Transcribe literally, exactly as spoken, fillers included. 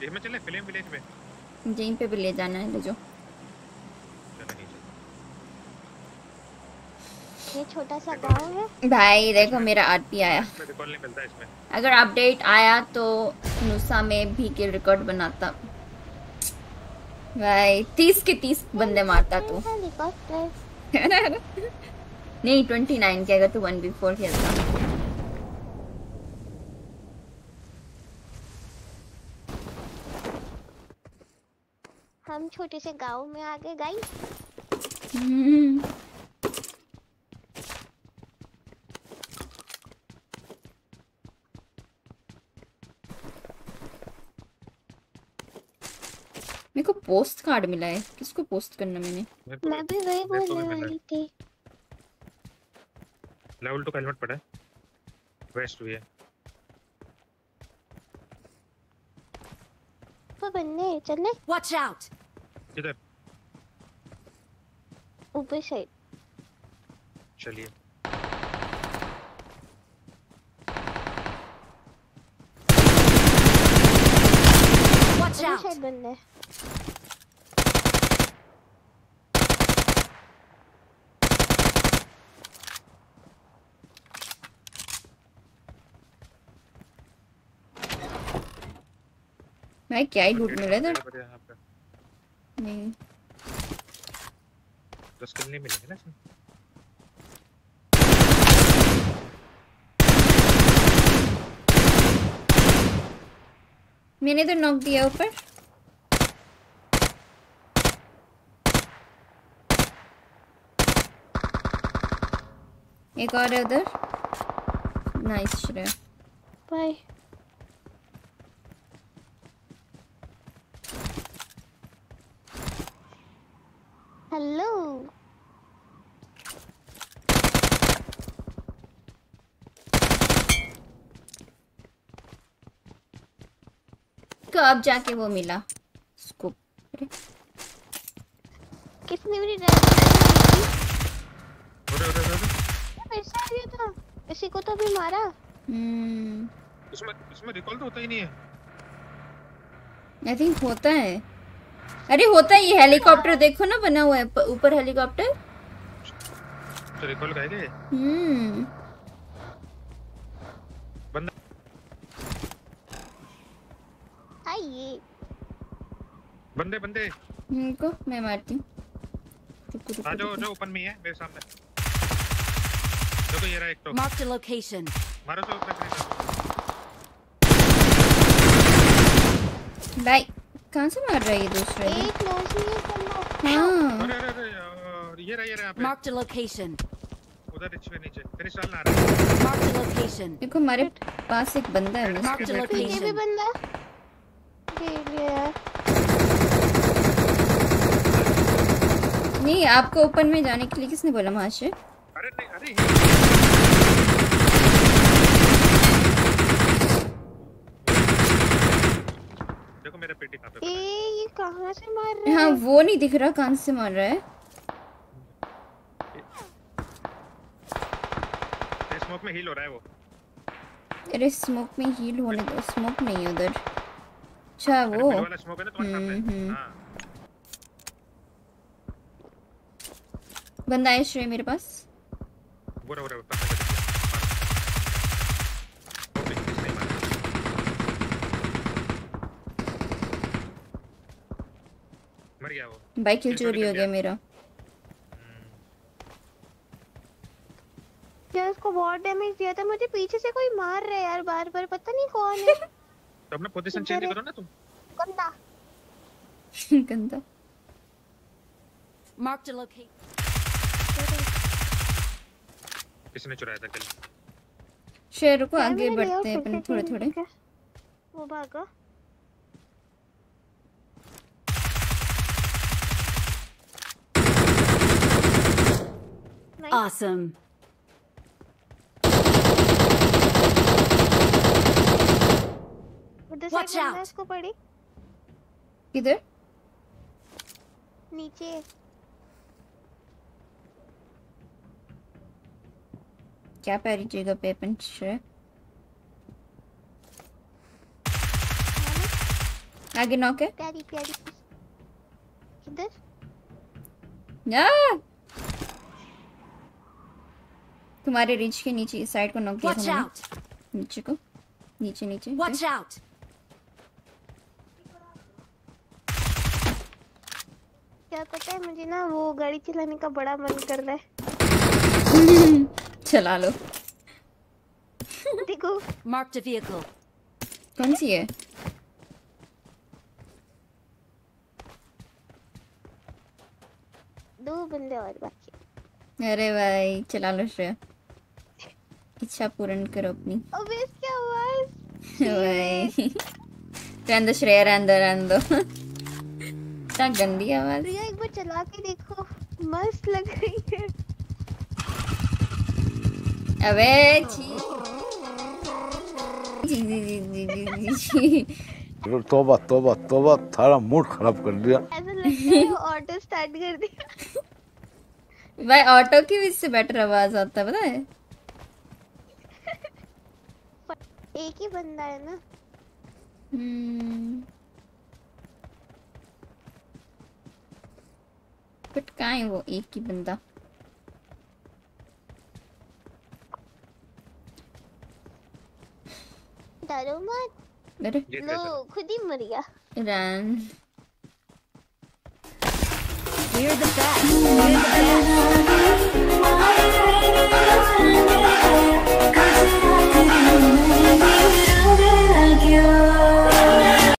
में चले film village में यहीं पे भी ले जाना है ले जाओ। ये छोटा सा गांव है भाई देखो मेरा आरपी आया। इसमें रिकॉल नहीं मिलता इसमें। अगर अपडेट आया तो नुसा में भी किल रिकॉर्ड बनाता भाई। तीस के तीस बंदे मारता तू। नहीं ट्वेंटी नाइन के अगर तू वन बी फोर खेलता। हम छोटे से गांव में आ गए गाइस। मेरे को पोस्ट कार्ड मिला है। किसको पोस्ट करना मैंने? मैं भी वही बोलने वाली थी। लेवल टू का हेलमेट पड़ा है। वेस्ट हुई है। तो बनने चलने। Watch out. किधर? ऊपर साइड। चलिए। Watch out. साइड बनने। भाई क्या ही लूट मिला था। नहीं दस किल नहीं मिलेंगे ना इसमें। मैंने तो नॉक दिया ऊपर। एक और है उधर। नाइस श्रेया। बाय। हेलो तो अब जाके वो मिला स्कूप। कितनी बड़ी पैसा दिया था इसी को तो भी मारा। हम्म इसमें इसमें रिकॉल तो होता ही नहीं है। आई थिंक होता है। अरे होता है। ये हेलीकॉप्टर देखो ना बना हुआ है ऊपर हेलीकॉप्टर। तो रिकॉल का है क्या? हम्म बंदा आइए बंदे बंदे इनको मैं मारती हूँ। आ जाओ जो ओपन में है मेरे सामने। देखो ये रहा एक तो। Mark the location. मारो तो ऊपर। भाई कहाँ से मार रहा है ये दूसरा? एक क्लोज नहीं है करना। हाँ अरे अरे अरे यार ये रहा ये रहा यहाँ पे। Mark the location. उधर नीचे नीचे तेरे साल ना आ रहा है। Mark the location. देखो हमारे पास एक बंदा है। Mark the ये भी location. बंदा ये लिया। नहीं आपको ओपन में जाने के लिए किसने बोला महाशय? अरे नहीं अरे देखो मेरा पेटी कहाँ पे। ए ये कहाँ से मार रहा है? हाँ वो नहीं दिख रहा कहाँ से मार रहा है। स्मोक में हील हो रहा है वो। अरे स्मोक में हील होने दो। स्मोक नहीं है उधर। अच्छा वो वाला स्मोक है ना तुम्हारे सामने। हाँ बंदा है श्रेय मेरे पास। बुरा बुरा मर गया वो। बाइक किल चोरी हो गया मेरा। क्या उसको बहुत डैमेज दिया था। मुझे पीछे से कोई मार रहा है यार बार बार पता नहीं कौन है। तो अपना पोजीशन चेंज करो ना तुम। गंदा गंदा। Mark the location. किसने चुराया था किल? शेर को आगे बढ़ते हैं अपन थोड़े थोड़े। वो भागा। Awesome. Watch out. इसको पड़ी। किधर? नीचे। क्या पैरी जगह पे अपन श्रेय? आगे नॉक है। प्यारी प्यारी किधर? या तुम्हारे रिच के नीचे इस साइड को नॉक किया Watch था मैंने। out! नीचे को नीचे नीचे Watch out! क्या पता है मुझे ना वो गाड़ी चलाने का बड़ा मन कर रहा है। चला लो। देखो Marked a vehicle. कौन सी है? दो बंदे और बाकी। अरे भाई चला लो श्रेया, इच्छा पूर्ण करो अपनी। अबे इसकी आवाज भाई रहने दो श्रेया, रहने दो रहने दो। इतना गंदी आवाज। प्रिया एक बार चला के देखो, मस्त लग रही है। अबे छी जी जी जी जी जी जी। तोबा तोबा तोबा, थारा मूड खराब कर दिया। ऐसा लगता है ऑटो स्टार्ट कर दिया। भाई ऑटो की भी इससे बेटर आवाज आता है, पता है? एक ही बंदा है ना। हम्म बट कहाँ है वो एक ही बंदा? डरो मत, अरे जीत गए लो सर। खुद ही मर गया। Run We're the best. We're the best.